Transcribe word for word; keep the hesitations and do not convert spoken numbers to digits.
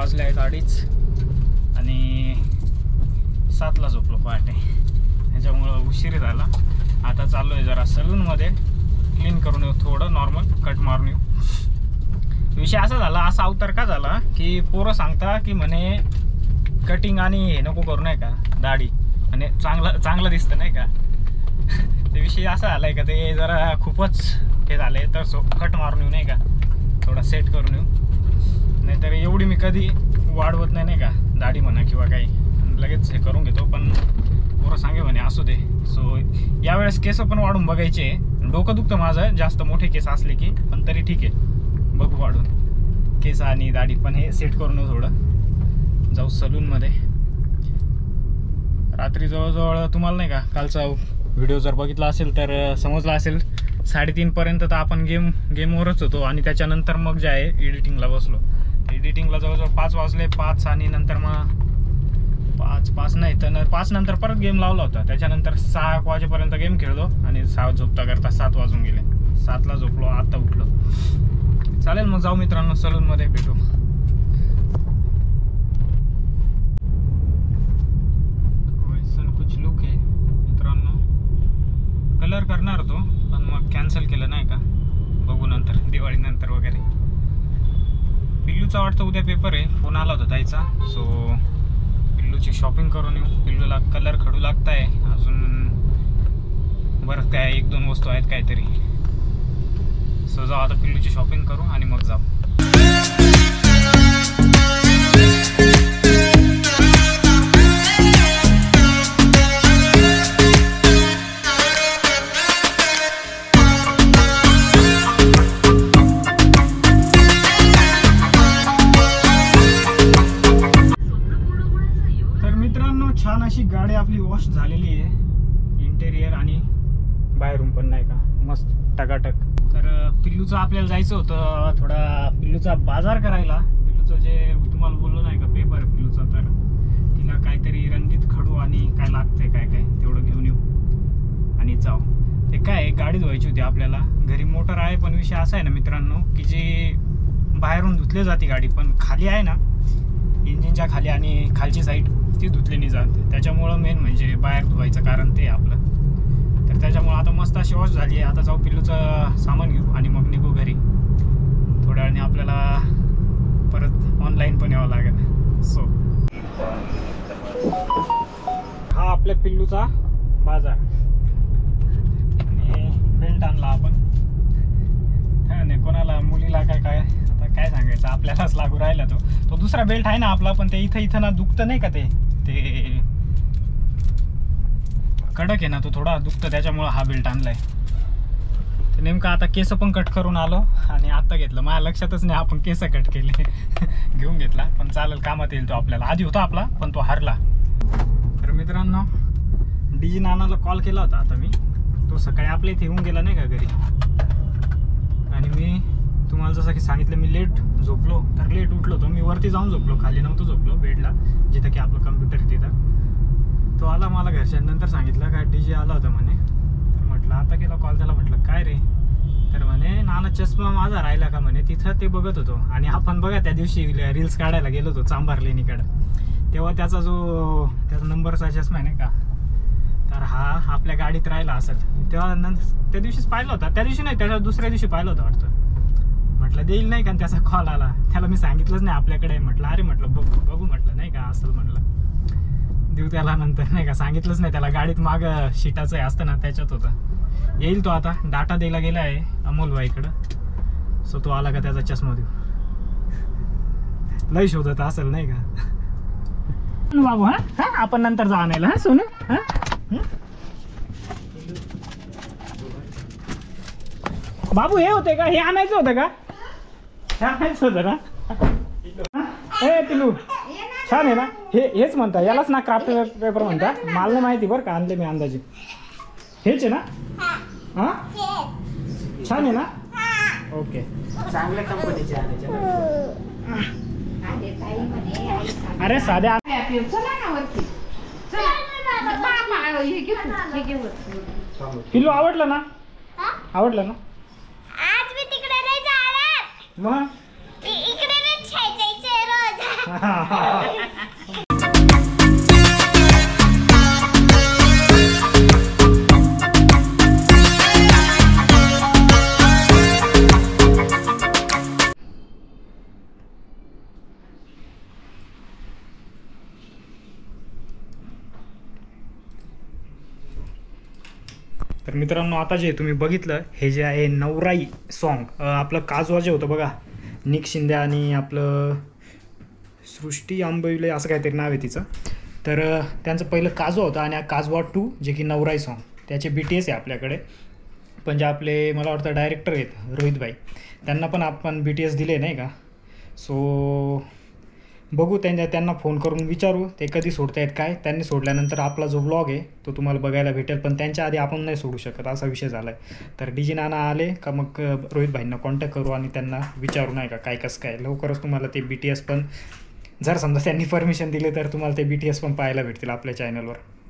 वाजले आहेत अडीच आणि सातला झोपलो पहाटे, त्याच्यामुळं उशीर झाला. आता चाललो आहे जरा सलूनमध्ये क्लीन करून येऊ, थोडं नॉर्मल कट मारून येऊ. विषय असा झाला, असा अवतार का झाला की पोरं सांगता की म्हणे कटिंग आणि हे नको करू नाही का दाढी, आणि चांगलं चांगलं दिसतं नाही का. ते विषय असा झाला आहे का ते जरा खूपच हे झालं आहे, तर सो कट मारून येऊ नाही का, थोडा सेट करून येऊ. नाहीतर एवढी मी कधी वाढवत नाही नाही का दाढी म्हणा किंवा काही, लगेच हे करून घेतो. पण पोरं सांगे म्हणे असू दे. सो यावेळेस केस पण वाढून बघायचे. डोकं दुखतं माझं जास्त मोठे केस असले की, पण तरी ठीक आहे बघू वाढून केस आणि दाढी. पण हे सेट करून येऊ थोडं, जाऊ सलूनमध्ये. रात्री जवळजवळ तुम्हाला नाही का कालचा व्हिडिओ जर बघितला असेल तर समजला असेल, साडेतीनपर्यंत तर आपण गेम गेमवरच होतो आणि त्याच्यानंतर मग जे आहे एडिटिंगला बसलो. एडिटिंगला जवळजवळ पाच वाजले, पाच आणि नंतर मग पाच पाच नाही तर पाच नंतर परत गेम लावला होता. त्याच्यानंतर सहा वाजेपर्यंत गेम खेळलो आणि सहा झोपता करता सात वाजून गेले. सातला झोपलो, आता उठलो. चालेल मग जाऊ मित्रांनो सलूनमध्ये भेटू. कुछ लुक आहे मित्रांनो, कलर करणार होतो पण मग कॅन्सल केलं नाही का, बघू नंतर दिवाळी नंतर वगैरे. पिल्लूचा वाटतं उद्या पेपर आहे, फोन आला होता ताईचा. सो पिल्लूची शॉपिंग करून येऊ. पिल्लूला कलर खडू लागताय अजून, बरं काय एक दोन वस्तू आहेत काहीतरी. सो जाऊ आता पिल्लूची शॉपिंग करू आणि मग जाऊ. छान अशी गाडी आपली वॉश झालेली आहे, इंटेरियर आणि बाहेरून पण नाही का मस्त टकाटक. तर पिल्लूचं आपल्याला जायचं होतं थोडा पिल्लूचा बाजार करायला. पिल्लूचं जे तुम्हाला बोललो नाही का पेपर आहे पिल्लूचा, तर तिला काहीतरी रंगीत खडू आणि काय लागतंय काय काय तेवढं घेऊन येऊ आणि जाऊ. ते काय गाडी धुवायची होती आपल्याला, घरी मोटर आहे पण विषय असा आहे ना मित्रांनो की जी बाहेरून धुतली जाते गाडी, पण खाली आहे ना इंजिनच्या खाली आणि खालची साईड ती धुतली नाही जात. त्याच्यामुळं मेन म्हणजे बाहेर धुवायचं कारण ते आपलं. तर त्याच्यामुळं आता मस्त अशी वॉश झाली आहे. आता जाऊ पिल्लूचं सामान घेऊ आणि मग निघू घरी. थोड्या वेळाने आपल्याला परत ऑनलाईन पण यावं लागेल. सो हा आपल्या पिल्लूचा बाजार आणि बेल्ट आणला आपण. नाही कोणाला मुलीला काय काय आता काय सांगायचं, आपल्यालाच लागू राहिला तो तो दुसरा बेल्ट आहे ना आपला, पण ते इथं इथं ना दुखतं नाही का, ते ते कडक आहे ना, तो थोडा दुखतं, त्याच्यामुळं हा बेल्ट आणलाय. तर नेमकं आता केस पण कट करून आलो आणि आता घेतलं, माझ्या लक्षातच नाही आपण केस कट केले. घेऊन घेतला, पण चालेल कामात येईल तो आपल्याला. आधी होता आपला पण तो हारला. तर मित्रांनो डीजी नानाला कॉल केला होता आता मी, तो सकाळी आपल्या इथे येऊन गेला नाही का घरी. आणि मी तुम्हाला जसं की सांगितलं मी लेट झोपलो तर लेट उठलो, तो मी वरती जाऊन झोपलो, खाली नव्हतो झोपलो बेडला जिथं की आपलं कम्प्युटर तिथं. तो आला मला घरच्यांनंतर सांगितलं काय डी जे आला होता म्हणे. तर म्हटलं आता केला कॉल त्याला, म्हटलं काय रे, तर म्हणे नाना चष्मा माझा राहिला का म्हणे, तिथं ते बघत होतो. आणि आपण बघा त्या दिवशी रील्स काढायला गेलो होतो चांभार लेणीकडं, तेव्हा त्याचा जो त्याचा नंबरचा चष्मा आहे नाही का, तर हा आपल्या गाडीत राहिला असेल. तेव्हा नंतर त्या दिवशीच पाहिलं होता, त्या दिवशी नाही त्याच्या दुसऱ्या दिवशी पाहिलं होतं वाटतं. म्हटलं देईल नाही का, त्याचा कॉल आला, त्याला मी सांगितलंच नाही आपल्याकडे. म्हटलं अरे म्हटलं बघू बघू म्हटलं नाही का असं, म्हटलं देऊ त्याला नंतर नाही का, सांगितलंच नाही त्याला. गाडीत माग शीटाचं हे असतं ना त्याच्यात होतं. येईल तो आता, डाटा द्यायला गेला आहे अमोलबाईकडं. सो तो आला का त्याचा चष्मा देऊ, लय शोधत असेल नाही का बाबू. हा हा आपण नंतर जा आणायला. हा सोनू, हा बाबू हे होते का, हे आणायचं होतं का, हे आणायचं होतं ना. हे पिलू छान आहे ना, हे हेच म्हणता यालाच ना क्राफ्ट पेपर म्हणता. मला नाही माहिती बरं का, आणले मी अंदाजे. हेच आहे ना, हा छान आहे ना. ओके चांगल्या कंपनीचे आणायचे. अरे साध्या पिल्लू आवडलं ना, आवडलं ना. आज मी तिकडे नाही जाणार, मग इकडे नाही खेळायचं रोज. तर मित्रांनो, आता जे तुम्ही बघितलं हे जे आहे नवराई सॉन्ग, आपलं काजवा जे होतं बघा, निक शिंदे आणि आपलं सृष्टी आंबविले असं काहीतरी नाव आहे तिचं. तर त्यांचं पहिलं काजवा होतं आणि काजवा टू जे की नवराई सॉन्ग, त्याचे बी टी एस आहे आपल्याकडे. पण जे आपले मला वाटतं डायरेक्टर आहेत रोहित भाई, त्यांना पण आपण बी टी एस दिले नाही का. सो बघू, त्यांच्या त्यांना फोन करून विचारू ते कधी सोडतायत काय. त्यांनी सोडल्यानंतर आपला जो ब्लॉग आहे तो तुम्हाला बघायला भेटेल, पण त्यांच्या आधी आपण नाही सोडू शकत, असा विषय झाला आहे. तर डी जी नाना आले का मग रोहित भाईंना कॉन्टॅक्ट करू आणि त्यांना विचारू नाही का काय कसं काय. लवकरच तुम्हाला ते बी टी एस पण, जर समजा त्यांनी परमिशन दिले तर तुम्हाला ते बी टी एस पण पाहायला भेटतील आपल्या चॅनलवर.